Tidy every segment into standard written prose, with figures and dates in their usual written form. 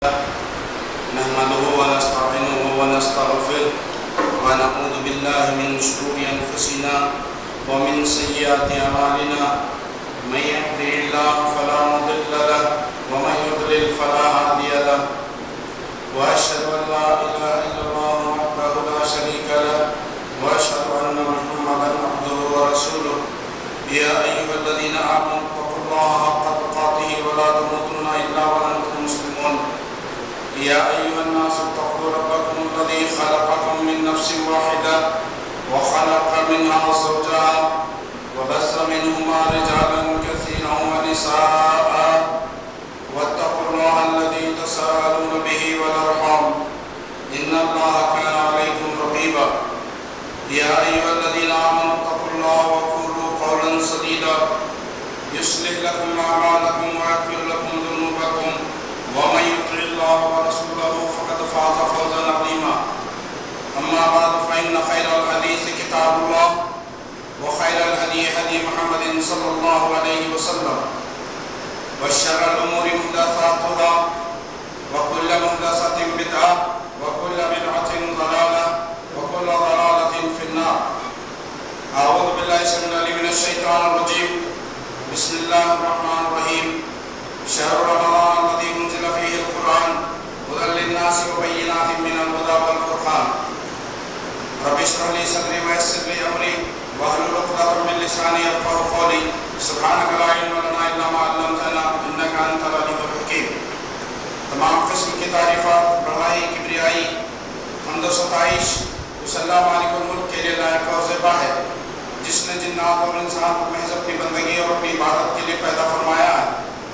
نحمده ونستعينه ونستغفره ونعوذ بالله من شرور أنفسنا ومن سيئات أعمالنا من يهده الله فلا مضل له ومن يضلل فلا هادي له وأشهد أن لا إله إلا الله وحده لا شريك له وأشهد أن محمدا عبده ورسوله يا أيها الذين آمنوا اتقوا الله حق تقاته ولا تموتن إلا وأنتم مسلمون يا أيها الناس اتقوا ربكم الذي خلقكم من نفس واحدة وخلق منها زوجها وبث منهما رجالا كثيرا ونساء واتقوا الله الذي تساءلون به والأرحام إن الله كان عليكم رقيبا يا أيها الذين آمنوا اتقوا الله وقولوا قولا سديدا يصلح لكم أعمالكم ويغفر لكم ذنوبكم ومن يطع الله ورسوله فقد فاز فوزا عظيما أما بعد فإن خير الحديث كتاب الله وخير الهدي هدي محمد صلى الله عليه وسلم وشر الأمور محدثاتها وكل محدثة بدعة وكل بدعة ضلالة وكل ضلالة في النار أعوذ بالله السميع العليم من الشيطان الرجيم بسم الله الرحمن الرحيم شهر رمضان الذي أنزل فيه القرآن هدى للناس وبينات من الهدى والفرقان رب اشرح لي صدري ويسر لي أمري واحلل عقدة من لساني يفقهوا قولي سبحانك لا علم لنا إلا ما علمتنا إنك أنت العليم الحكيم تمام قسم کی تعریفات بڑائی کبریائی حمد و ستائش اس اللہ مالک الملک کے لیے لائق اور زیبا ہے جس نے جنات اور انسان کو محض اپنی بندگی اور اپنی عبادت کے لیے پیدا فرمایا ہے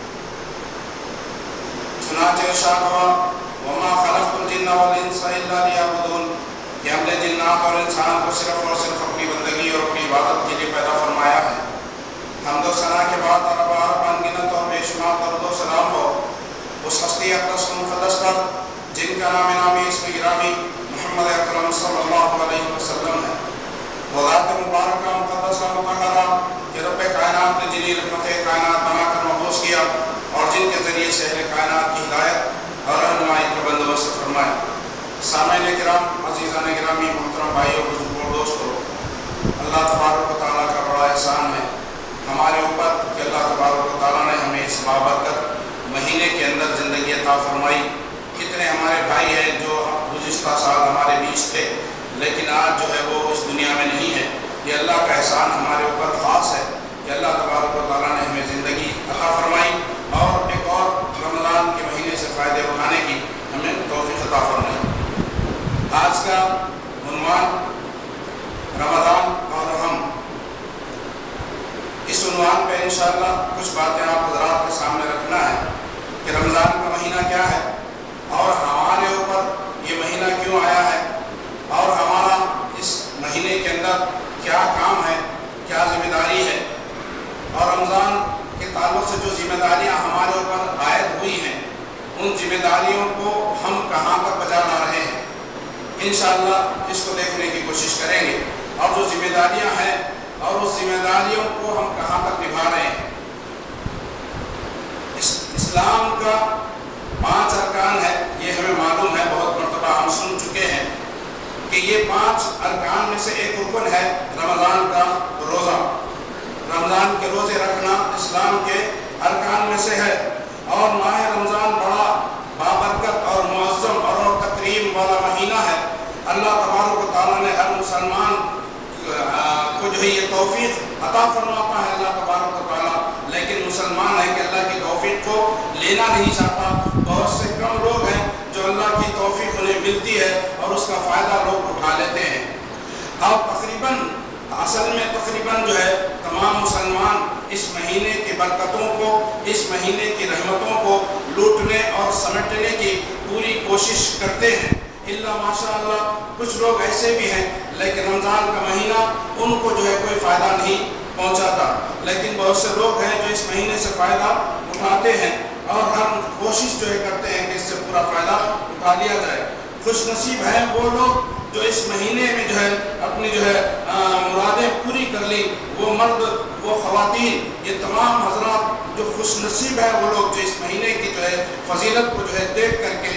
چنانچہ ارشاد ہوا وما خلقت الجن والانس الا لیعبدون کہ ہم نے جنات اور انسان کو صرف اور صرف اپنی بندگی اور اپنی عبادت کے لیے پیدا فرمایا ہے حمد و ثنا کے بعد اربع انگنت اور بے شمار درود و سلام ہو اس ہستی اقدس و مقدس پر جن کا نام نامی اسم گرامی محمد اکرم صلی اللہ علیہ وسلم ہے وہ ذات مبارکہ مقدسہ مطہرہ کہ رب کائنات نے جنہیں رحمت کائنات بنا کر مبعوث کیا اور جن کے ذریعے سے اہل کائنات کی ہدایت اور رہنمائی کا بندوبست فرمایا سامعین کرام عزیزان گرامی محترم بھائیوں بزرگوں دوستوں اللہ تبارک و تعالیٰ کا بڑا احسان ہے ہمارے اوپر کہ اللہ تبارک و تعالیٰ نے ہمیں اس بابرکت مہینے کے اندر زندگی عطا فرمائی کتنے ہمارے بھائی ہیں جو گزشتہ سال ہمارے بیچ تھے لیکن آج جو ہے وہ اس دنیا میں نہیں ہے یہ اللہ کا احسان ہمارے اوپر خاص ہے کہ اللہ تبارک و تعالیٰ نے ہمیں زندگی عطا فرمائی اور ایک اور رمضان کے مہینے سے فائدے اٹھانے کی ہمیں توفیق عطا فرمائی آج کا عنوان رمضان اور ہم اس عنوان پہ انشاءاللہ کچھ باتیں آپ حضرات کے سامنے رکھنا ہے کہ رمضان کا مہینہ کیا ہے اور ہمارے اوپر یہ مہینہ کیوں آیا ہے اور ہمارا اس مہینے کے اندر کیا کام ہے کیا ذمہ داری ہے اور رمضان کے تعلق سے جو ذمہ داریاں ہمارے اوپر عائد ہوئی ہیں ان ذمہ داریوں کو ہم کہاں تک بجا لا رہے ہیں انشاءاللہ اس کو دیکھنے کی کوشش کریں گے اور جو ذمہ داریاں ہیں اور اس ذمہ داریوں کو ہم کہاں تک نبھا رہے ہیں اسلام کا 5 ارکان ہے یہ ہمیں معلوم ہے بہت مرتبہ ہم سن چکے ہیں کہ یہ 5 ارکان میں سے ایک رکن ہے رمضان کا روزہ رمضان کے روزے رکھنا اسلام کے ارکان میں سے ہے اور ماہ رمضان بڑا بابرکت اور معظم اور تکریم والا مہینہ ہے اللہ تبارک و تعالیٰ نے ہر مسلمان کو جو ہے یہ توفیق عطا فرماتا ہے اللہ تبارک و تعالیٰ لیکن مسلمان ہے کہ اللہ کی توفیق کو لینا نہیں چاہتا بہت سے کم لوگ ہیں جو اللہ کی توفیق انہیں ملتی ہے اور اس کا فائدہ لوگ اٹھا لیتے ہیں اور اصل میں تقریباً جو ہے تمام مسلمان اس مہینے کی برکتوں کو اس مہینے کی رحمتوں کو لوٹنے اور سمیٹنے کی پوری کوشش کرتے ہیں اللہ ماشاءاللہ کچھ لوگ ایسے بھی ہیں لیکن رمضان کا مہینہ ان کو جو ہے کوئی فائدہ نہیں پہنچاتا لیکن بہت سے لوگ ہیں جو اس مہینے سے فائدہ اٹھاتے ہیں اور ہم کوشش جو ہے کرتے ہیں کہ اس سے پورا فائدہ اٹھا لیا جائے خوش نصیب ہیں وہ لوگ جو اس مہینے میں جو ہے اپنی جو ہے مرادیں پوری کر لی وہ مرد وہ خواتین یہ تمام حضرات جو خوش نصیب ہیں وہ لوگ جو اس مہینے کی جو ہے فضیلت کو جو ہے دیکھ کر کے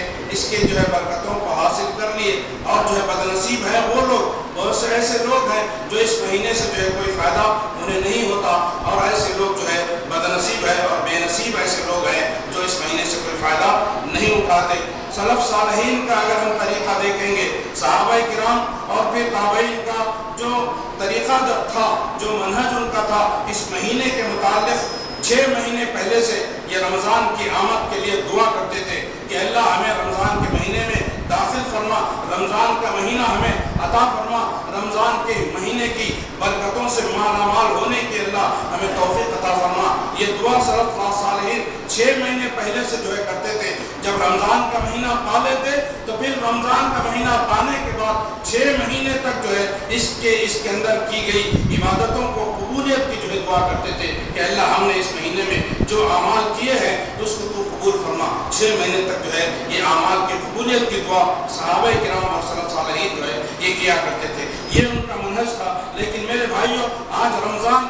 کے جو ہے برکتوں کو حاصل کر لیے، اور جو ہے بدنصیب ہیں وہ لوگ، بہت سے ایسے لوگ ہیں جو اس مہینے سے جو ہے کوئی فائدہ انہیں نہیں ہوتا، اور ایسے لوگ جو ہے بدنصیب ہے اور بے نصیب ایسے لوگ ہیں جو اس مہینے سے کوئی فائدہ نہیں اٹھاتے۔ سلف صالحین کا اگر ہم طریقہ دیکھیں گے، صحابہ کرام اور پھر تابعین کا جو طریقہ جب تھا، جو منہج ان کا تھا، اس مہینے کے متعلق 6 مہینے پہلے سے یہ رمضان کی آمد کے لیے دعا کرتے تھے کہ اللہ ہمیں رمضان کے مہینے میں داخل فرما، رمضان کا مہینہ ہمیں عطا فرما، رمضان کے مہینے کی برکتوں سے مالا مال ہونے کی اللہ ہمیں توفیق عطا فرما۔ یہ دعا سلف صالحین 6 مہینے پہلے سے جو ہے کرتے تھے۔ جب رمضان کا مہینہ پا لیتے تو پھر رمضان کا مہینہ پانے کے بعد 6 مہینے تک جو ہے اس کے اندر کی گئی عبادتوں کو قبولیت کی جو ہے دعا کرتے تھے کہ اللہ ہم نے اس مہینے میں جو اعمال کیے ہیں اس کو تو قبول فرما۔ 6 مہینے تک جو ہے یہ اعمال کی قبولیت کی دعا صحابہ کرام اور سلف صالحین جو ہے یہ کیا کرتے تھے، یہ ان کا منہج تھا۔ لیکن میرے بھائیوں، آج رمضان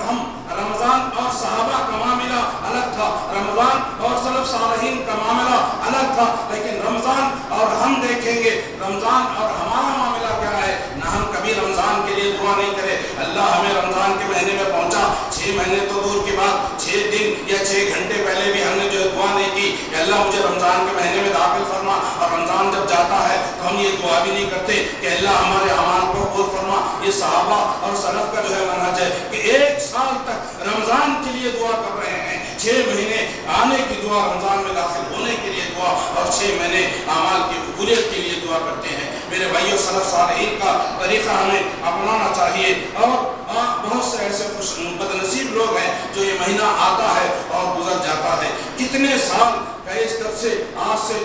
اور صحابہ کا معاملہ الگ تھا، رمضان اور سلف صالحین کا معاملہ الگ تھا، لیکن رمضان اور ہم دیکھیں گے رمضان اور ہمارا معاملہ کیا ہے۔ نہ ہم کبھی رمضان کے لیے دعا نہیں کرے اللہ ہمیں رمضان کے مہینے میں پہنچا، 6 مہینے تو دور کی بات، 6 دن یا 6 گھنٹے پہلے بھی ہم نے جو دعا نہیں کی کہ اللہ مجھے رمضان کے مہینے میں داخل فرما، اور رمضان جب جاتا ہے تو ہم یہ دعا بھی نہیں کرتے کہ اللہ ہمارے اعمال کو قبول فرما۔ یہ صحابہ اور سلف کا جو ہے منہج ہے کہ 1 سال تک رمضان کے لیے دعا کر رہے ہیں، 6 مہینے آنے کی دعا، رمضان میں داخل ہونے کے لیے دعا، اور 6 مہینے اعمال کی قبولیت کے لیے دعا کرتے ہیں۔ میرے بھائیوں، سلف صالحین کا طریقہ ہمیں اپنانا چاہیے، اور بہت سے ایسے بدنصیب لوگ ہیں جو یہ مہینہ آتا ہے اور گزر جاتا ہے۔ کتنے سال سے آج سے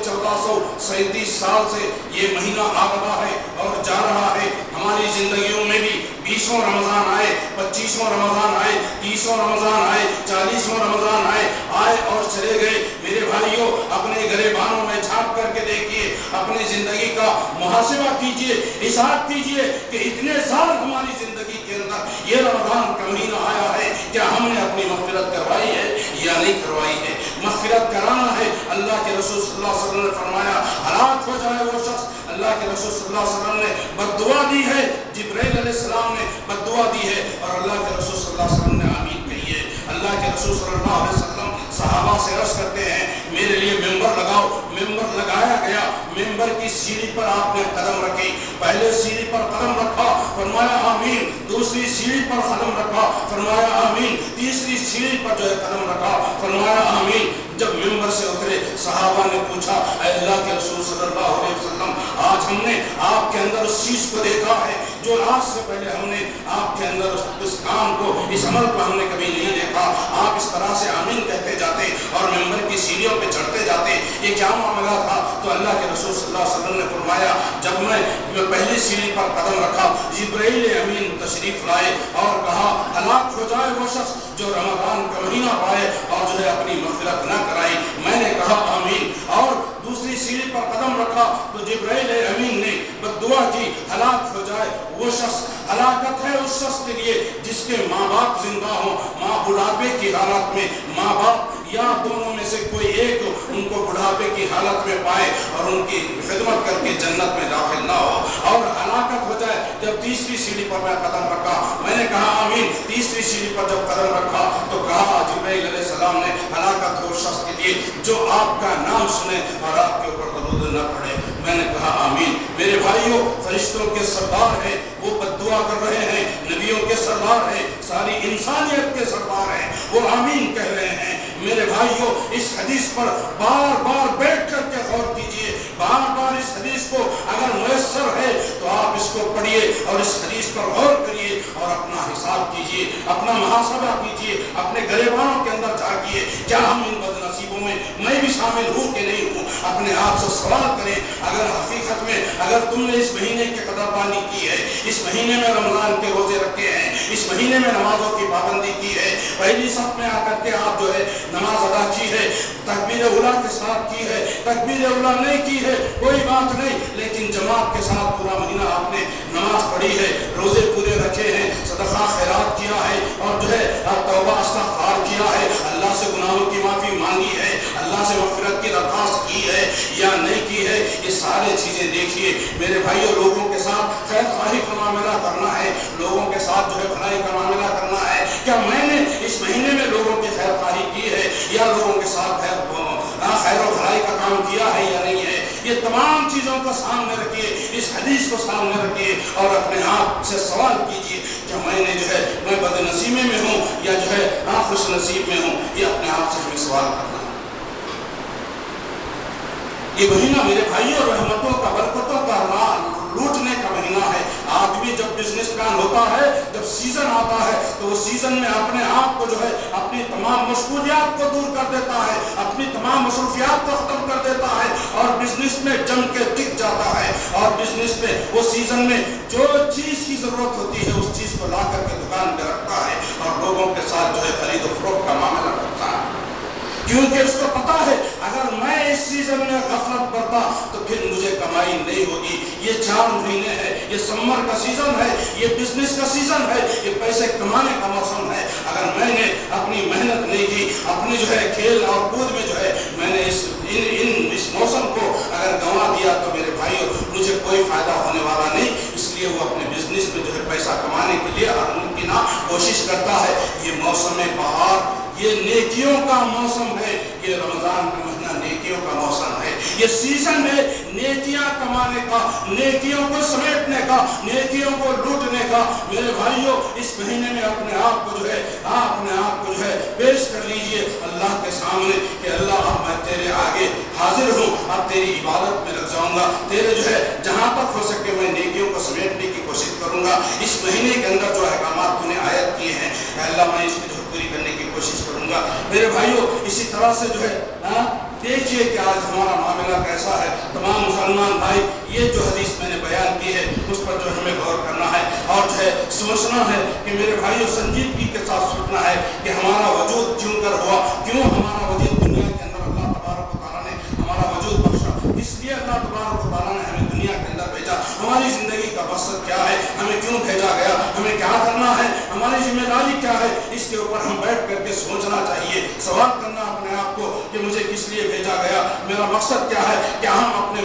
1437 سال سے یہ مہینہ آ رہا ہے اور جا رہا ہے۔ ہماری زندگیوں میں بھی 20واں رمضان آئے، 25واں رمضان آئے، 30واں رمضان آئے، 40واں رمضان آئے اور چلے گئے۔ میرے بھائیوں، اپنے گریبانوں میں جھانک کر کے دیکھیے، اپنی زندگی کا محاسبہ کیجئے، حساب کیجئے کہ اتنے سال ہماری زندگی کے اندر یہ رمضان کا مہینہ آیا ہے، کیا ہم نے اپنی مغفرت کروائی ہے یا نہیں کروائی ہے؟ مغفرت کرانا ہے۔ اللہ کے رسول صلی اللہ علیہ وسلم نے فرمایا ہلاک ہو جائے وہ شخص، اللہ کے رسول صلی اللہ علیہ وسلم نے بد دعا دی ہے، جبرائیل علیہ السلام نے بد دعا دی ہے، اور اللہ کے رسول صلی اللہ علیہ وسلم نے آمین کہی ہے۔ اللہ کے رسول صلی اللہ علیہ وسلم صحابہ سے عرض کرتے ہیں میرے لیے ممبر لگاؤ، ممبر لگایا گیا، ممبر کی سیڑھی پر آپ نے قدم رکھی، پہلے سیڑھی پر قدم رکھا، فرمایا آمین، دوسری سیڑھی پر قدم رکھا، فرمایا آمین، تیسری سیڑھی پر جو ہے قدم رکھا، فرمایا آمین۔ جب ممبر سے اترے صحابہ نے پوچھا اے اللہ کے رسول صلی اللہ علیہ وسلم، آج ہم نے آپ کے اندر اس چیز کو دیکھا ہے جو آج سے پہلے ہم نے آپ کے اندر اس کام کو، اس عمل کو ہم نے کبھی نہیں دیکھا۔ آپ اس طرح سے آمین کہتے جاتے اور ممبر کی سیڑھیوں پہ چڑھتے جاتے، یہ کیا معاملہ تھا؟ تو اللہ کے رسول صلی اللہ علیہ وسلم نے فرمایا جب میں پہلی سیڑھی پر قدم رکھا، جبرائیل امین تشریف لائے اور کہا ہلاک ہو جائے وہ شخص جو رمضان کا مہینہ پائے اور جو ہے اپنی مغفرت نہ کرائی۔ میں نے کہا آمین، اور دوسری سیڑھی پر قدم رکھا تو جبرائیل امین نے بد دعا کی ہلاک ہو جائے وہ شخص۔ ہلاکت ہے اس شخص کے لیے جس کے ماں باپ زندہ ہوں، ماں بڑھاپے کی حالت میں، ماں باپ یا دونوں میں سے کوئی ایک ان کو بڑھاپے کی حالت میں پائے اور ان کی خدمت کر کے جنت میں داخل نہ ہو۔ اور ہلاکت ہو جائے جب تیسری سیڑھی پر میں قدم رکھا، میں نے کہا آمین، تیسری سیڑھی پر جب قدم رکھا تو کہا جبرائیل علیہ السلام نے ہلاکت ہو شخص کے لیے جو آپ کا نام سنے اور آپ کے اوپر درود نہ پڑے۔ میں نے کہا آمین۔ میرے بھائیوں، فرشتوں کے سردار ہیں، وہ بد دعا کر رہے ہیں، نبیوں کے سردار ہیں، ساری انسانیت کے سردار ہیں، وہ آمین کہہ رہے ہیں۔ میرے بھائیوں، اس حدیث پر بار بار بیٹھ کر کے غور کیجئے، بار بار اس حدیث کو اگر میسر ہے تو آپ اس کو پڑھیے اور اس حدیث پر غور کریے اور اپنا حساب کیجئے، اپنا محاسبہ کیجئے، اپنے گریبانوں کے اندر جھانکیے، کیا ہم ان بدنصیبوں میں بھی شامل ہوں کہ نہیں ہوں؟ اپنے آپ سے سوال کریں۔ اگر حقیقت میں اگر تم نے اس مہینے کی قدردانی کی ہے، اس مہینے میں رمضان کے روزے رکھے ہیں، اس مہینے میں نمازوں کی پابندی کی ہے، پہلی صف میں آ کر کے آپ جو ہے نماز ادا کی ہے، تکبیر اولیٰ کے ساتھ کی ہے، تکبیر اولیٰ نہیں کی ہے کوئی بات نہیں، لیکن جماعت کے ساتھ پورا مہینہ آپ نے نماز پڑھی ہے، روزے پورے رکھے ہیں، صدقہ خیرات کیا ہے، اور جو ہے توبہ استغفار کیا ہے، اللہ سے گناہوں کی معافی مانگی ہے، اللہ سے مغفرت کی درخواست کی ہے یا نہیں کی ہے، سارے چیزیں دیکھیے میرے بھائیوں، لوگوں کے ساتھ خیر خواہی کا معاملہ کرنا ہے، لوگوں کے ساتھ جو ہے بھلائی کا معاملہ کرنا ہے۔ کیا میں نے اس مہینے میں لوگوں کی خیر خواہی کی ہے یا لوگوں کے ساتھ خیر و بھلائی کا کام کیا ہے یا نہیں ہے؟ یہ تمام چیزوں کو سامنے رکھیے، اس حدیث کو سامنے رکھیے اور اپنے آپ سے سوال کیجیے کہ میں نے جو ہے میں بد نصیبی میں ہوں یا جو ہے خوش نصیب میں ہوں۔ یہ اپنے آپ سے ہمیں سوال کرنا ہے۔ یہ مہینہ میرے بھائیوں رحمتوں کا، برکتوں کا، لوٹنے کا مہینہ ہے۔ آدمی جب بزنس پلان ہوتا ہے، جب سیزن آتا ہے تو وہ سیزن میں اپنے آپ کو جو ہے اپنی تمام مشغولیات کو دور کر دیتا ہے، اپنی تمام مصروفیات کو ختم کر دیتا ہے اور بزنس میں جم کے ٹک جاتا ہے، اور بزنس میں وہ سیزن میں جو چیز کی ضرورت ہوتی ہے اس چیز کو لا کر کے دکان پہ رکھتا ہے اور لوگوں کے ساتھ جو ہے خرید و فروخت کا معاملہ کرتا ہے، کیونکہ اس کو پتا ہے اگر میں اس سیزن میں غفلت برتا تو پھر مجھے کمائی نہیں ہوگی۔ یہ 4 مہینے ہے، یہ سمر کا سیزن ہے، یہ بزنس کا سیزن ہے، یہ پیسے کمانے کا موسم ہے۔ اگر میں نے اپنی محنت نہیں کی، اپنی جو ہے کھیل اور کود میں جو ہے میں نے اس موسم کو اگر گنوا دیا تو میرے بھائیوں مجھے کوئی فائدہ ہونے والا نہیں۔ اس لیے وہ اپنے بزنس میں جو ہے پیسہ کمانے کے لیے ہر ممکنہ کوشش کرتا ہے۔ یہ موسم بہار، یہ نیکیوں کا موسم ہے، یہ رمضان کا مہینہ نیکیوں کا موسم ہے۔ یہ سیزن ہے نیکیاں کمانے کا، نیکیوں کو سمیٹنے کا، نیکیوں کو لوٹنے کا۔ میرے بھائیوں اس مہینے میں اپنے آپ کو جو ہے پیش کر لیجئے اللہ کے سامنے کہ اللہ اب میں تیرے آگے حاضر ہوں، اب تیری عبادت میں لگ جاؤں گا، تیرے جو ہے جہاں تک ہو سکے میں نیکیوں کو سمیٹنے کی کوشش کروں گا۔ اس مہینے کے اندر جو احکامات تو نے عائد کیے ہیں اللہ میں اس کی پوری کرنے کی کوشش کروں گا۔ میرے بھائیوں اسی طرح سے جو ہے دیکھیے کہ آج ہمارا معاملہ کیسا ہے۔ تمام مسلمان بھائی یہ جو حدیث میں نے بیان کی ہے اس پر جو ہمیں غور کرنا ہے اور جو ہے سوچنا ہے کہ میرے بھائیوں سنجیدگی کے ساتھ سوچنا ہے کہ ہمارا وجود کیوں کر ہوا، کیوں ہمارا وجود دنیا کے اندر اللہ تبارک و تعالیٰ نے ہمارا وجود بخشا، اس لیے اللہ تبارک و تعالیٰ نے ہمیں دنیا کے اندر بھیجا۔ ہماری زندگی کا مقصد کیا ہے، ہمیں کیوں بھیجا گیا، ہمیں کیا کرنا ہے، ہماری ذمہ داری کیا ہے، اس کے اوپر ہم بیٹھ کر کے سوچنا چاہیے، سوال کرنا اپنے آپ کو کہ مجھے کس لیے بھیجا گیا، میرا مقصد کیا ہے، کیا ہم اپنے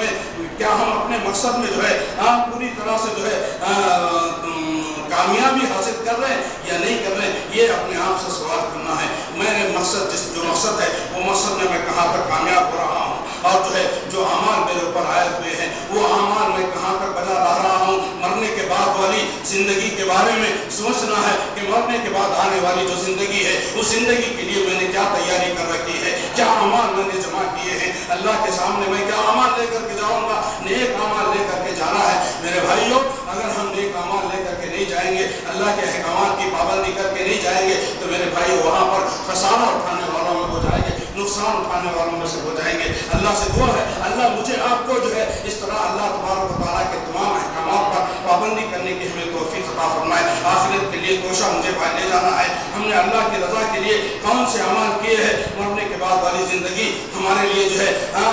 مقصد میں جو ہے پوری طرح سے جو ہے کامیابی حاصل کر رہے ہیں یا نہیں کر رہے ہیں، یہ اپنے آپ سے سوال کرنا ہے۔ میرے مقصد جو مقصد ہے وہ مقصد میں کہاں تک کامیاب ہو رہا ہوں، اور جو ہے جو اعمال میرے اوپر عائد ہوئے ہیں وہ اعمال میں کہاں تک بجا لا رہا ہوں۔ مرنے کے بعد والی زندگی کے بارے میں سوچنا ہے کہ مرنے کے بعد آنے والی جو زندگی ہے اس زندگی کے لیے میں نے کیا تیاری کر رکھی ہے، کیا اعمال میں نے جمع کیے ہیں، اللہ کے سامنے میں کیا اعمال لے کر کے جاؤں گا، نیک اعمال لے کر کے جانا ہے۔ میرے بھائیوں اگر ہم نیک اعمال لے کر کے نہیں جائیں گے، اللہ کے احکامات کی پابندی کر کے نہیں جائیں گے تو میرے بھائی وہاں پر خسارہ اٹھانے والوں میں ہو جائیں گے، نقصان اٹھانے والوں میں سے ہو جائیں گے۔ اللہ سے دعا ہے اللہ مجھے آپ کو جو ہے اس طرح اللہ تبارک و تعالیٰ کے تمام احکامات پر پابندی کرنے کی ہمیں توفیق عطا فرمائے۔ آخرت کے لیے کوشاں مجھے لے جانا ہے، ہم نے اللہ کی رضا کے لیے کون سے اعمال کیے ہیں، مرنے کے بعد والی زندگی ہمارے لیے جو ہے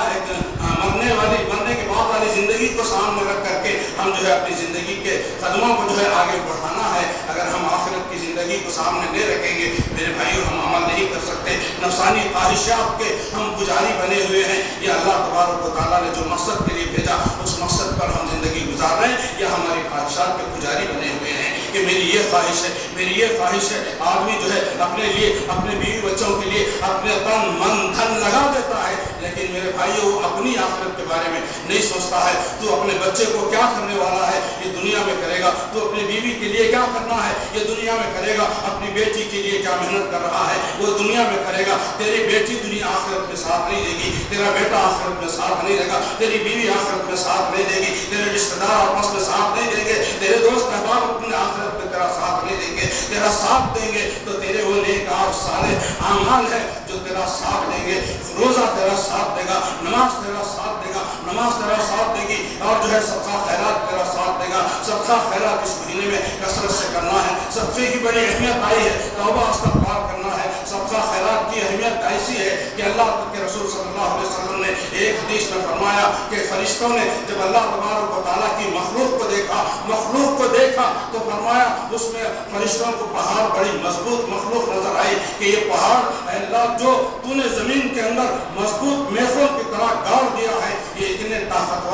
مرنے کے بعد والی زندگی کو سامنے رکھ کر کے ہم جو ہے اپنی زندگی کے قدموں کو جو ہے آگے بڑھانا ہے۔ اگر ہم آخرت کی زندگی کو سامنے نہیں رکھیں گے میرے بھائیوں ہم عمل نہیں کر سکتے۔ نفسانی خواہشات کے ہم پجاری بنے ہوئے ہیں، یا اللہ تبارک و تعالیٰ نے جو مقصد کے لیے بھیجا اس مقصد پر ہم زندگی گزار رہے ہیں، یا ہماری خواہشات کے پجاری بنے ہوئے ہیں کہ میری یہ خواہش ہے، میری یہ خواہش ہے۔ آدمی جو ہے اپنے لیے اپنے بیوی بچوں کے لیے اپنے تن من دھن لگا دیتا ہے، لیکن میرے بھائیوں وہ اپنی آخرت کے بارے میں نہیں سوچتا ہے۔ تو اپنے بچے کو کیا کرنے والا ہے یہ دنیا میں کرے گا، تو اپنی بیوی کے لیے کیا کرنا ہے یہ دنیا میں کرے گا، اپنی بیٹی کے لیے کیا محنت کر رہا ہے وہ دنیا میں کرے گا۔ تیری بیٹی دنیا آخرت میں ساتھ نہیں دے گی، تیرا بیٹا آخرت میں ساتھ نہیں دے گا، تیری بیوی آخرت میں ساتھ نہیں دے گی، تیرے رشتہ دار آپس میں ساتھ نہیں دیں گے، تیرے دوست احباب اپنے آخرت میں تیرا ساتھ نہیں دیں گے۔ تیرا ساتھ دیں گے تو تیرے وہ نیک اور صالح اعمال ہیں جو تیرا ساتھ دیں گے۔ روزہ تیرا ساتھ دے گا، نماز تیرا ساتھ دے گا، نماز تیرا ساتھ دے گی، اور جو ہے صدقہ خیرات تیرا ساتھ دے گا۔ صدقہ خیرات اس مہینے میں کثرت سے کرنا ہے۔ صدقے کی بڑی اہمیت آئی ہے، توبہ استغفار کرنا ہے۔ صدقہ خیرات کی اہمیت ایسی ہے کہ اللہ کے رسول صلی اللہ علیہ وسلم نے ایک حدیث میں فرمایا کہ فرشتوں نے جب اللہ تبارک و تعالیٰ کی مخلوق کو دیکھا تو فرمایا اس میں فرشتوں کو پہاڑ بڑی مضبوط مخلوق نظر آئی کہ یہ پہاڑ اے اللہ جو تو نے زمین کے اندر مضبوط میخوں کی طرح گاڑ دیا ہے، یہ اتنے طاقتور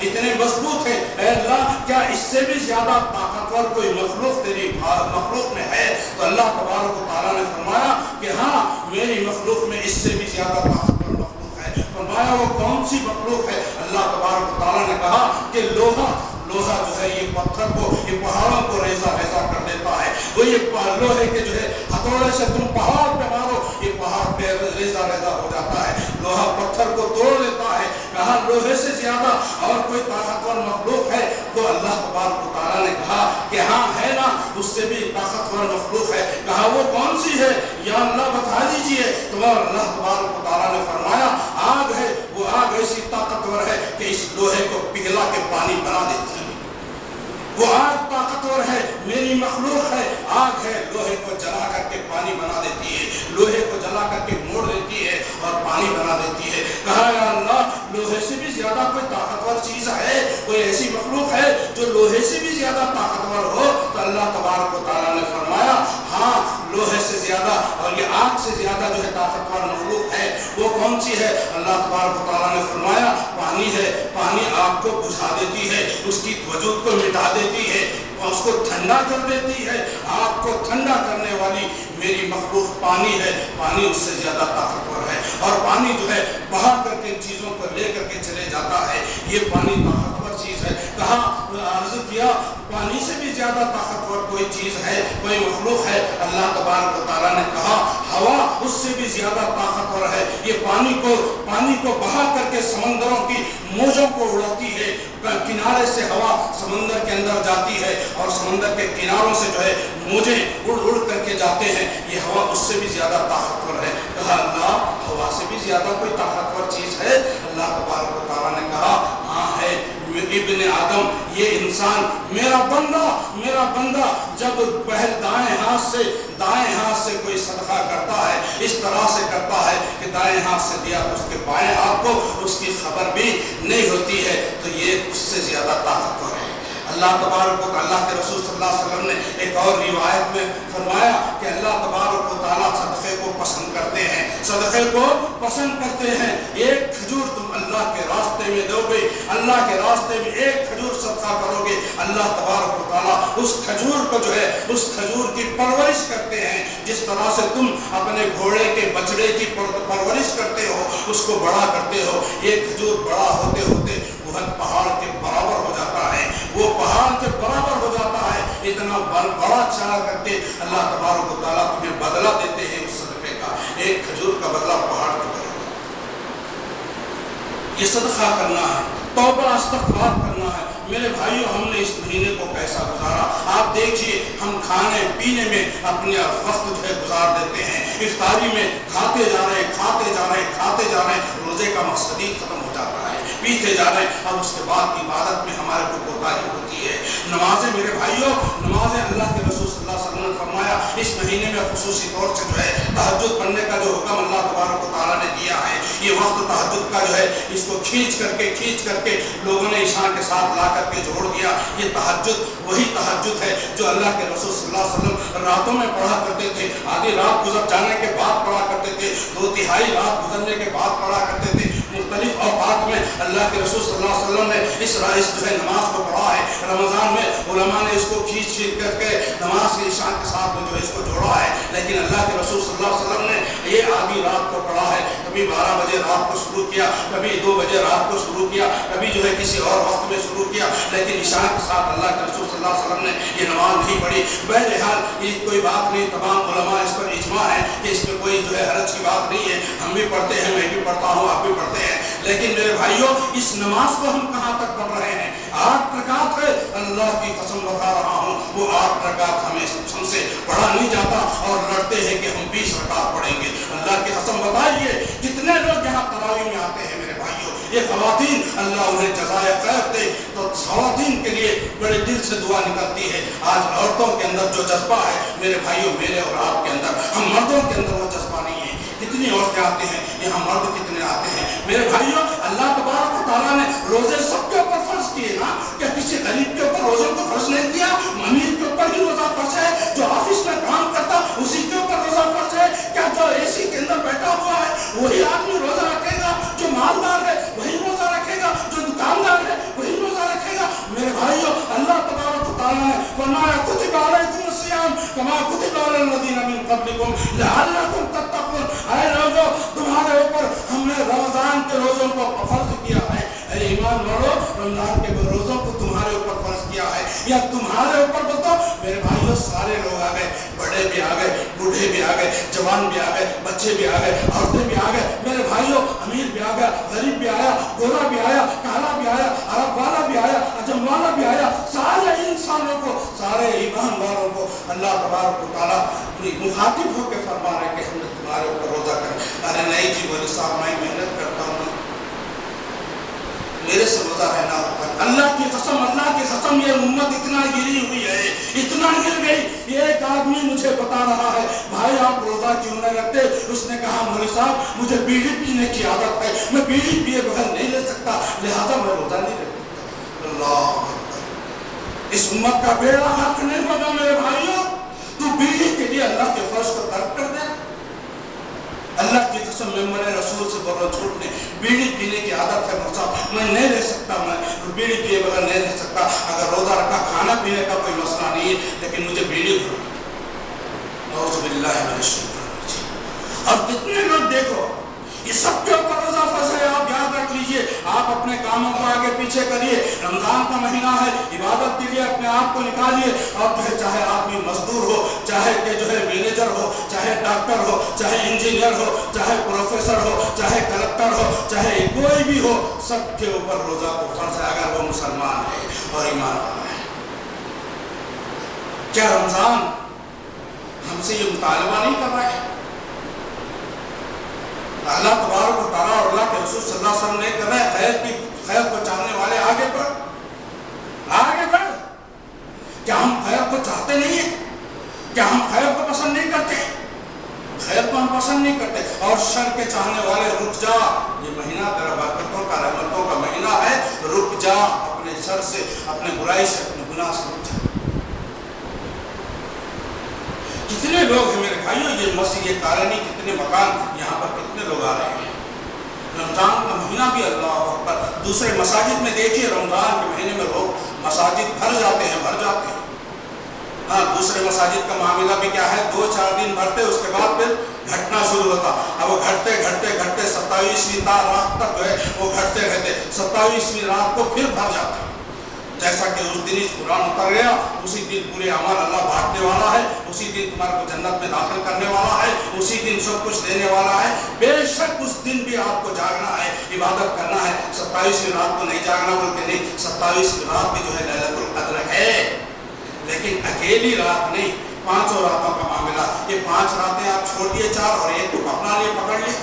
اتنے مضبوط ہیں، اے اللہ کیا اس سے بھی زیادہ طاقتور کوئی مخلوق تیری مخلوق میں ہے؟ تو اللہ تبارک و تعالیٰ نے فرمایا کہ ہاں میری مخلوق میں اس سے بھی زیادہ طاقتور مخلوق ہے۔ فرمایا وہ کون سی مخلوق ہے؟ اللہ تبارک و تعالیٰ نے کہا کہ لوہا جو ہے یہ پتھر کو، یہ پہاڑوں کو ریزہ ریزہ کر دیتا ہے۔ وہ یہ لوہے کے جو ہے ہتھوڑے سے تم پہاڑ پہ مارو، یہ پہاڑ پہ ریزہ ریزہ ہو جاتا ہے۔ لوہا پتھر کو توڑ دیتا ہے۔ کہا لوہے سے زیادہ اور کوئی طاقتور مخلوق ہے؟ تو اللہ تبارک و تعالیٰ نے کہا کہ ہاں ہے نا، اس سے بھی طاقتور مخلوق ہے۔ کہا وہ کون سی ہے یا اللہ بتا دیجئے۔ تو اللہ تبارک و تعالیٰ نے فرمایا آگ ہے، وہ آگ ایسی طاقتور ہے کہ اس لوہے کو پگھلا کے پانی بنا دیتی ہے۔ وہ آگ طاقتور ہے، میری مخلوق ہے، آگ ہے، لوہے کو جلا کر کے پانی بنا دیتی ہے، لوہے کو جلا کر کے موڑ دیتی ہے اور پانی بنا دیتی ہے۔ کہا یا اللہ لوہے سے بھی زیادہ کوئی طاقتور چیز ہے، کوئی ایسی مخلوق ہے جو لوہے سے بھی زیادہ طاقتور ہو؟ تو اللہ تبارک و تعالیٰ نے فرمایا ہاں لوہے سے زیادہ اور یہ آگ سے زیادہ جو ہے طاقتور مخلوق ہے۔ وہ کون سی ہے؟ اللہ تبارک و تعالیٰ نے فرمایا پانی ہے۔ پانی آگ کو بجھا دیتی ہے، اس کی وجود کو مٹا دیتی ہے، اس کو ٹھنڈا کر دیتی ہے۔ آگ کو ٹھنڈا کرنے والی میری مخلوق پانی ہے، پانی اس سے زیادہ طاقتور ہے۔ اور پانی جو ہے بہا کر کے چیزوں کو لے کر کے چلے جاتا ہے، یہ پانی طاقتور چیز ہے۔ کہا عرض کیا پانی سے بھی زیادہ طاقتور کوئی چیز ہے، کوئی مخلوق ہے؟ اللہ تبارک و تعالیٰ نے کہا ہوا اس سے بھی زیادہ طاقتور ہے، یہ پانی کو بہا کر کے سمندروں کی موجوں کو اڑاتی ہے۔ کنارے سے ہوا سمندر کے اندر جاتی ہے اور سمندر کے کناروں سے جو ہے موجیں اڑ اڑ کر کے جاتے ہیں، یہ ہوا اس سے بھی زیادہ طاقتور ہے۔ کہا اللہ ہوا سے بھی زیادہ کوئی طاقتور چیز ہے؟ اللہ تبارک و تعالیٰ نے کہا ہاں ہے، ابن آدم یہ انسان میرا بندہ جب پہل دائیں ہاتھ سے کوئی صدقہ کرتا ہے، اس طرح سے کرتا ہے کہ دائیں ہاتھ سے دیا تو اس کے بائیں ہاتھ کو اس کی خبر بھی نہیں ہوتی ہے، تو یہ اس سے زیادہ طاقتور ہے۔ اللہ تبارک و تعالیٰ کے رسول صلی اللہ علیہ وسلم نے ایک اور روایت میں فرمایا کہ اللہ تبارک و تعالیٰ صدقے کو پسند کرتے ہیں۔ ایک کھجور تم اللہ کے راستے میں دو گے، اللہ کے راستے میں ایک کھجور صدقہ کرو گے، اللہ تبارک و تعالیٰ اس کھجور کو جو ہے اس کھجور کی پرورش کرتے ہیں، جس طرح سے تم اپنے گھوڑے کے بچڑے کی پرورش کرتے ہو، اس کو بڑا کرتے ہو۔ ایک کھجور بڑا ہوتے ہوتے وہ پہاڑ کے برابر ہو جاتا ہے، وہ پہاڑ کے برابر ہو جاتا ہے، اتنا بڑا چڑھا کر کے اللہ تبارک و تعالیٰ تمہیں بدلہ دیتے ہیں اس صدقے کا۔ ایک کھجور کا بدلہ پہاڑ کے برابر۔ یہ صدقہ کرنا ہے، توبہ استغفار کرنا ہے۔ میرے بھائیوں ہم نے اس مہینے کو کیسا گزارا؟ آپ دیکھیے ہم کھانے پینے میں اپنے وقت جو ہے گزار دیتے ہیں، افطاری میں کھاتے جا رہے ہیں، روزے کا مقصد ہی ختم ہو جاتا ہے، پیتے جا رہے ہیں، اور اس کے بعد عبادت میں ہمارے کو کوتاہی ہوتی ہے۔ نمازیں میرے بھائیوں، نمازیں اللہ کے رسول صلی اللہ علیہ وسلم نے فرمایا اس مہینے میں خصوصی طور سے جو ہے تہجد پڑھنے کا جو حکم اللہ تبارک و تعالیٰ نے دیا ہے، یہ وقت تہجد کا جو ہے اس کو کھینچ کر کے لوگوں نے عشاء کے ساتھ لا کر کے جوڑ دیا۔ یہ تہجد وہی تہجد ہے جو اللہ کے رسول صلی اللہ علیہ وسلم راتوں میں پڑھا کرتے تھے، آدھی رات گزر جانے کے بعد پڑھا کرتے تھے، 2/3 رات گزرنے کے بعد پڑھا کرتے تھے۔ مختلف اوقات میں اللہ کے رسول صلی اللہ علیہ وسلم نے اس جو ہے نماز کو پڑھا ہے۔ رمضان میں علماء نے اس کو کھینچ کر کے نماز کے عشاء کے ساتھ میں جو ہے اس کو جوڑا ہے، لیکن اللہ کے رسول صلی اللہ علیہ وسلم نے یہ آدھی رات کو پڑھا ہے، کبھی 12 بجے رات کو شروع کیا، کبھی 2 بجے رات کو شروع کیا، کبھی جو ہے کسی اور وقت میں شروع کیا، لیکن عشاء کے ساتھ اللہ کے رسول صلی اللہ علیہ وسلم نے یہ نماز نہیں پڑھی۔ بہرحال یہ کوئی بات نہیں، تمام علماء اس پر اجماع ہے کہ اس میں کوئی جو ہے حرج کی بات نہیں ہے، ہم بھی پڑھتے ہیں، میں بھی پڑھتا ہوں، آپ بھی پڑھتے ہیں، لیکن میرے بھائیوں اس نماز کو ہم کہاں تک پڑھ رہے ہیں؟ 8 رکعت ہے، اللہ کی قسم بتا رہا ہوں وہ 8 رکعت ہم سے پڑھا نہیں جاتا اور لڑتے ہیں کہ ہم 20 رکعت پڑھیں گے۔ اللہ کی قسم بتائیے کتنے لوگ یہاں تراویح میں آتے ہیں میرے بھائیوں؟ یہ خواتین اللہ انہیں جزائے خیر دے، تو خواتین کے لیے بڑے دل سے دعا نکلتی ہے۔ آج عورتوں کے اندر جو جذبہ ہے میرے بھائیوں، میرے اور آپ کے اندر، ہم مردوں کے اندر وہ جذبہ نہیں ہے۔ کتنی عورتیں آتے ہیں یہاں، مرد کتنے آتے ہیں میرے بھائیوں؟ اللہ تبارک و تعالیٰ نے روزے سب کے اوپر فرض کیے نا، کیا کسی غریب کے اوپر روزوں کو فرض نہیں کیا؟ امیر کے اوپر ہی روزہ فرض ہے، جو آفس میں کام کرتا اسی کے اوپر روزہ فرض ہے؟ کیا جو اے سی کے اندر بیٹھا ہوا ہے وہی آدمی روزہ رکھے گا؟ جو مالدار ہے وہی روزہ رکھے گا؟ جو دکاندار ہے وہی फरमाया कुतिब अलैकुम सियाम कमा कुतिब अलल लज़ीना मिन क़ब्लिकुम लअल्लकुम तत्तक़ून। ऐ लोगों, तुम्हारे ऊपर हमने रमजान के रोज़ों को फर्ज किया है। ऐ ईमान वालों, रमजान के रोज़ों को तुम्हारे ऊपर फर्ज किया है। या तुम्हारे ऊपर बताओ मेरे भाइयों, सारे लोग आ गए, बड़े भी आ गए, बूढ़े भी आ गए, जवान भी आ गए, बच्चे भी आ गए, औरतें भी आ गए। मेरे भाइयों, अमीर भी आ गया, गरीब भी आया, गोरा भी आया, काला भी आया, अरब वाला भी आया, अजम वाला भी आया। सारे इंसानों को, सारे ईमान वालों को अल्लाह तबारक व तआला मुखातिब होकर फरमा रहे कि हमने तुम्हारे ऊपर रोजा करें। अरे नहीं जी बोले साहब, मैं मेहनत करता हूँ, मेरे से रोजा रहना होता है। अल्लाह की कसम ये उम्मत इतना गिरी हुई है, इतना गिर गई। एक आदमी मुझे बता रहा है, भाई आप रोजा क्यों नहीं रखते? उसने कहा मौलवी साहब मुझे बीड़ी पीने की आदत है, मैं बीड़ी पिए बगैर नहीं ले सकता, लिहाजा मैं रोजा नहीं रखता। अल्लाह, इस उम्मत का बेड़ा गर्क नहीं होगा मेरे भाइयों। तू बीड़ी के लिए अल्लाह के फर्ज को तर्क कर दे। अल्लाह की कसम मेरे रसूल से बोल रहा, झूठ नहीं, बीड़ी पीने की आदत है मुझे, मैं नहीं रह सकता, मैं बीड़ी पिए बगैर नहीं रह सकता। अगर रोजा रखा, खाना पीने का कोई मसला नहीं है, लेकिन मुझे बीड़ी और कितने लोग देखो, ये सबके ऊपर रोजा फर्ज है। आप याद रख लीजिए, आप अपने कामों को आगे पीछे करिए। रमजान का महीना है, इबादत के लिए अपने आप को निकालिए। और फिर चाहे आदमी मजदूर हो, चाहे के जो है मैनेजर हो, चाहे डॉक्टर हो, चाहे इंजीनियर हो, चाहे प्रोफेसर हो, चाहे कलेक्टर हो, चाहे कोई भी हो, सबके ऊपर रोजा को फर्ज है, अगर वो मुसलमान है और ईमान वाला है। क्या रमजान हमसे ये मुतालबा नहीं कर रहा है? अल्लाह तबारक व तआला और अल्लाह के रसूल सल्लल्लाहु अलैहि वसल्लम ने कर रहा है, खैर को चाहने वाले आगे बढ़, आगे बढ़। क्या हम खैर को चाहते नहीं है? क्या हम खैर को पसंद नहीं करते? खैर को हम पसंद नहीं करते। और शर के चाहने वाले रुक जा, ये महीना तेरा बरकतों का, रहमतों का महीना है, रुक जा, अपने शर से, अपने बुराई से, अपने गुनाह से रुक जा। कितने लोग हैं मेरे भाइयों, ये मस्जिद, ये कॉलोनी, कितने मकान, यहाँ पर कितने लोग आ रहे हैं। रमजान का महीना भी अल्लाह अकबर। दूसरे मसाजिद में देखिए, रमजान के महीने में लोग मसाजिद भर जाते हैं, भर जाते हैं। हाँ, दूसरे मसाजिद का मामला भी क्या है, 2-4 दिन भरते, उसके बाद फिर घटना शुरू होता। अब वो घटते घटते घटते 27वीं रात तक जो है वो घटते रहते, 27वीं रात को फिर भर जाता है। जैसा कि उस दिन कुरान उतर गया, उसी दिन पूरे अमल अल्लाह बांटने वाला है, उसी दिन तुम्हारे को जन्नत में दाखिल करने वाला है, उसी दिन सब कुछ देने वाला है। बेशक उस दिन भी आपको जागना है, इबादत करना है। 27वीं रात को नहीं जागना बोलते नहीं, 27वीं रात भी जो है लैलतुल क़द्र है, लेकिन अकेली रात नहीं, 5 रातों का मामला। ये 5 रातें आप छोड़ दिए, 4 और एक को अपना लिए, पकड़ लिए।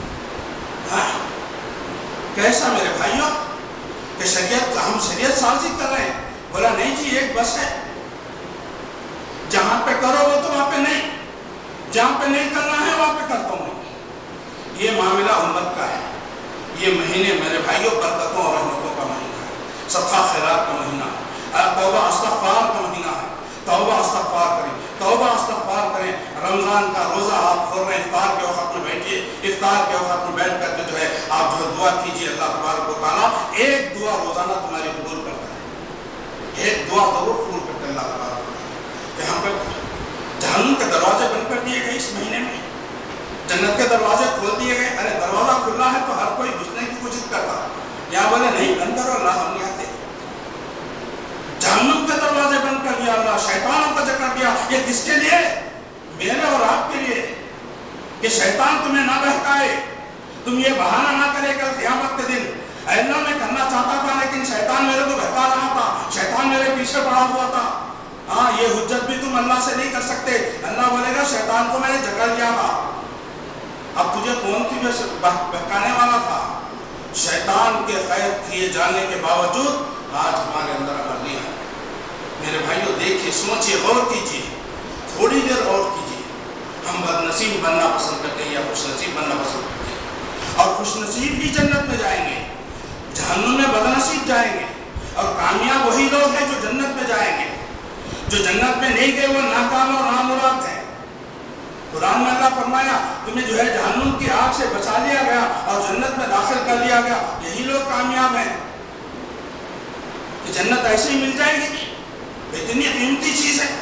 कैसा मेरे भाइयों कि शरीयत, हम शरीयत साजी कर रहे हैं। बोला नहीं जी, एक बस है, जहां पे करो वो तो वहां पे नहीं, जहां पे नहीं करना है वहां पे करता हूं। ये मामला उम्मत का है। ये महीने मेरे भाइयों बरकतों और रहमतों का महीना है, सदका खैरात का महीना है, तौबा इस्तग़फ़ार का महीना है। तौबा इस्तग़फ़ार करें, तौबा इस्तग़फ़ार करें। रमजान का रोजा आप खोल रहे हैं, इफ्तार के वक्त में बैठिए, इफ्तार के वक्त में बैठ करके जो है आप जो दुआ कीजिए, अल्लाह तबारक व तआला एक दुआ रोजाना तुम्हारी कबूल करता है। एक दुआ जरूर कबूल करते अल्लाह तबारक व तआला। यहाँ पर जहन्नम के दरवाजे बंद कर दिए गए, इस महीने में जन्नत के दरवाजे खोल दिए गए। अरे दरवाजा खुला है तो हर कोई घुसने की कोशिश करता, यहाँ बोले नहीं बंद करो, अल्लाह हम नहीं आते। जहन्नम के दरवाजे बंद कर दिया अल्लाह, शैतानों का जिक्र किया। ये किसके लिए? मेरे और आपके लिए, कि शैतान तुम्हें ना बहकाए, तुम ये बहाना ना करे कल क़यामत के दिन, अल्लाह मैं करना चाहता था लेकिन शैतान मेरे को बहका रहा था, शैतान मेरे पीछे पड़ा हुआ था। हाँ, ये हुज्जत भी तुम अल्लाह से नहीं कर सकते। अल्लाह बोलेगा शैतान को मैंने जकड़ लिया था, अब तुझे कौन तुझे बहकाने वाला था? शैतान के खैर किए जाने के बावजूद आज हमारे अंदर अमल नहीं आया। मेरे भाइयों देखिए, सोचिए, गौर कीजिए, थोड़ी देर गौर कीजिए। हम बदनसीब बनना पसंद करते हैं या खुशनसीब बनना पसंद करते हैं? और खुशनसीब ही जन्नत में जाएंगे, जहन्नुम में बदनसीब जाएंगे। और कामयाब वही लोग हैं जो जन्नत में जाएंगे। जो जन्नत में नहीं गए वो नाकाम और नामुराद हैं। कुरान में अल्लाह फरमाया तुम्हें जो है जहन्नुम की आग से बचा लिया गया और जन्नत में दाखिल कर लिया गया, यही लोग कामयाब हैं। कि जन्नत ऐसे ही मिल जाएगी? اتنی قیمتی چیز ہے.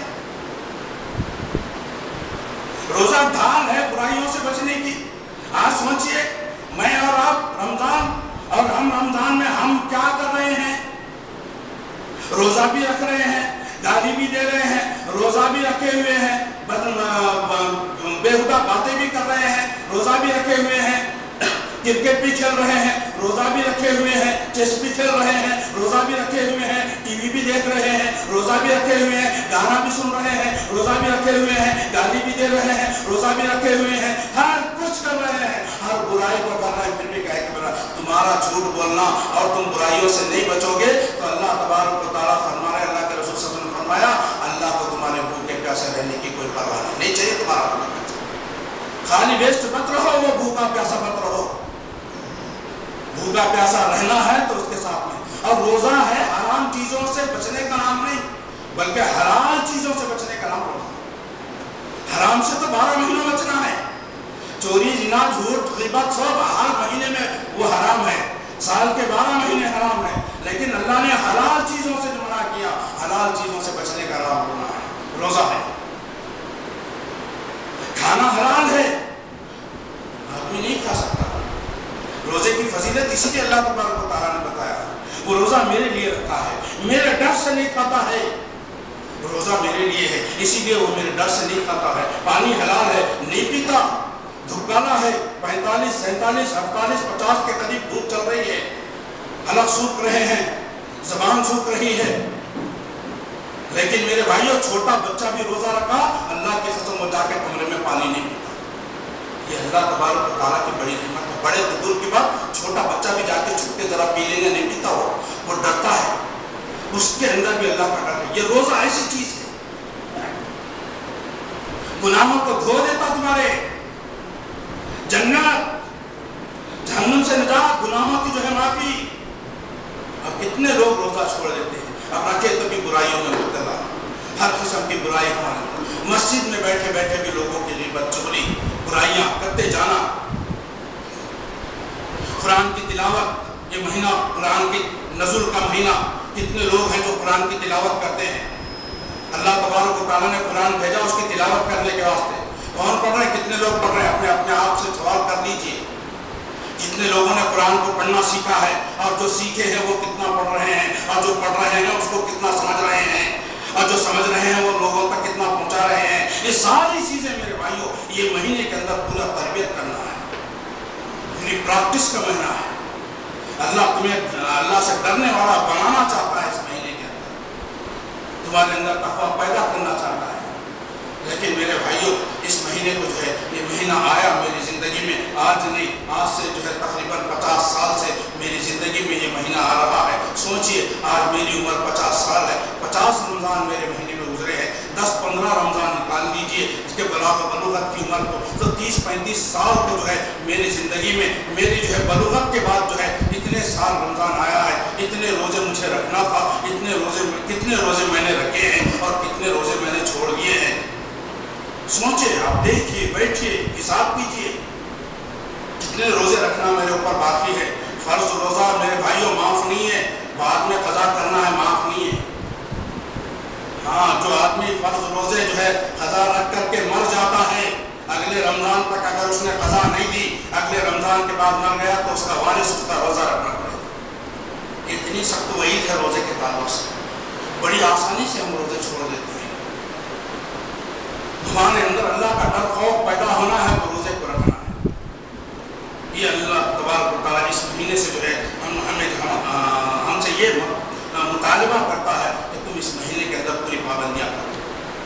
روزہ ڈھال ہے برائیوں سے بچنے کی. آج سوچئے میں اور آپ رمضان اور ہم رمضان میں ہم کیا کر رہے ہیں؟ روزہ بھی رکھ رہے ہیں, گالی بھی دے رہے ہیں, روزہ بھی رکھے ہوئے ہیں, بےہودہ باتیں بھی کر رہے ہیں, روزہ بھی رکھے ہوئے ہیں, کرکٹ بھی کھیل رہے ہیں, روزہ بھی رکھے ہوئے ہیں, چیس بھی کھیل رہے ہیں, روزہ بھی رکھے ہوئے ہیں, ٹی وی بھی دیکھ رہے ہیں, روزہ بھی رکھے ہوئے ہیں, گانا بھی سن رہے ہیں, روزہ بھی رکھے ہوئے ہیں, گالی بھی دے رہے ہیں, روزہ بھی رکھے ہوئے ہیں, ہر کچھ کر رہے ہیں, ہر برائی کو کر رہے ہیں. پھر بھی کہے کہ تمہارا جھوٹ بولنا اور تم برائیوں سے نہیں بچو گے تو اللہ تبارک و تعالیٰ فرما رہے, اللہ کے رسول صلی اللہ علیہ وسلم نے فرمایا, اللہ کو تمہارے بھوکے پیاسے رہنے کی کوئی پرواہ نہیں چاہیے تمہارا بھوکا. خالی ویسٹ مت رہو, وہ بھوکا پیاسا مت رہو. بھوکا پیاسا رہنا ہے تو اس کے ساتھ میں. اور روزہ ہے حرام چیزوں سے بچنے کا نام نہیں, بلکہ حلال چیزوں سے بچنے کا نام روزہ. حرام سے تو 12 مہینوں بچنا ہے. چوری, زنا, جھوٹ, غیبت سب ہر مہینے میں وہ حرام ہے. سال کے 12 مہینے حرام ہے, لیکن اللہ نے حلال چیزوں سے جو منع کیا, حلال چیزوں سے بچنے کا نام روزہ ہے. کھانا حلال ہے, آدمی نہیں کھا سکتا. روزے کی فضیلت اسی لیے اللہ تبارک و تعالیٰ نے بتایا, وہ روزہ میرے لیے رکھا ہے, میرے ڈر سے نہیں کھاتا ہے. روزہ میرے لیے ہے, اسی لیے وہ میرے ڈر سے نہیں کھاتا ہے. پانی حلال ہے, نہیں پیتا. دھوکانا ہے, 45, 47, 48, 50 کے قریب دھوپ چل رہی ہے, حلق سوکھ رہے ہیں, زبان سوکھ رہی ہے. لیکن میرے بھائیوں, چھوٹا بچہ بھی روزہ رکھا, اللہ کی قسم وہ جا کے کمرے میں پانی نہیں پیتا. یہ اللہ تبارک و تعالیٰ کی بڑی نعمت ہے. بڑے تو دور کی بات, چھوٹا بچہ بھی جا کے چھپ کے ذرا پی لیں گے, نہیں پیتا وہ ڈرتا ہے. اس کے اندر بھی اللہ کا ڈر ہے. یہ روزہ ایسی چیز ہے, گناہوں کو دھو دیتا تمہارے. جنت, جہنم سے نجات, گناہوں کی جو ہے معافی. اب کتنے لوگ روزہ چھوڑ دیتے ہیں, اب رکھے تو بھی برائیوں میں مبتلا, ہر قسم کی برائی ہمارے اندر. مسجد میں بیٹھے بیٹھے بھی لوگوں کی غیبت, چغلی, برائیاں کرتے جانا. قرآن کی تلاوت, یہ مہینہ قرآن کی نزول کا مہینہ, کتنے لوگ ہیں جو قرآن کی تلاوت کرتے ہیں. اللہ تبارک و تعالیٰ نے قرآن بھیجا اس کی تلاوت کرنے کے واسطے. کون پڑھ رہے ہیں, کتنے لوگ پڑھ رہے ہیں؟ اپنے آپ سے سوال کر لیجئے. جتنے لوگوں نے قرآن کو پڑھنا سیکھا ہے, اور جو سیکھے ہیں وہ کتنا پڑھ رہے ہیں, اور جو پڑھ رہے ہیں اس کو کتنا سمجھ رہے ہیں, اور جو سمجھ رہے ہیں وہ لوگوں تک کتنا پہنچا رہے ہیں. یہ ساری چیزیں میرے بھائیوں, یہ مہینے کے اندر پورا تربیت کرنا ہے, پوری پریکٹس کا مہینہ ہے. اللہ تمہیں اللہ سے ڈرنے والا بنانا چاہتا ہے. اس مہینے کے اندر تمہارے اندر تقویٰ پیدا کرنا چاہتا ہے. لیکن میرے بھائیوں, اس مہینے کو جو ہے, یہ مہینہ آیا میری زندگی میں آج نہیں, آج سے جو ہے تقریباً 50 سال سے میری زندگی میں یہ مہینہ آ رہا ہے. سوچئے آج میری عمر 50 سال ہے, 50 رمضان میرے مہینے میں گزرے ہیں. 10-15 رمضان نکال لیجئے اس کے بلوغت کی عمر کو, تو 30-35 سال کو جو ہے میری زندگی میں, میری جو ہے بلوغت کے بعد جو ہے اتنے سال رمضان آیا ہے. اتنے روزے مجھے رکھنا تھا, کتنے روزے میں نے رکھے ہیں, اور کتنے روزے میں نے چھوڑ دیے ہیں. سوچے, آپ دیکھیے, بیٹھیے, حساب کیجیے, کتنے روزے رکھنا میرے اوپر باقی ہے. فرض روزہ میرے بھائیوں معاف نہیں ہے, بعد میں قضا کرنا ہے, معاف نہیں ہے. ہاں, جو آدمی فرض روزے جو ہے قضا رکھ کر کے مر جاتا ہے, اگلے رمضان تک اگر اس نے قضا نہیں دی, اگلے رمضان کے بعد مر گیا تو اس کا وارث اس کا روزہ رکھنا پڑے گا. اتنی سخت وعید ہے روزے کے تعلق سے. بڑی آسانی سے ہم روزے چھوڑ دیتے ہیں. ہمارے اندر اللہ کا ڈر خوف پیدا ہونا ہے تو روزے کو رکھنا ہے. یہ اللہ تبارک و تعالیٰ اس مہینے سے جو ہے ہم سے یہ مطالبہ کرتا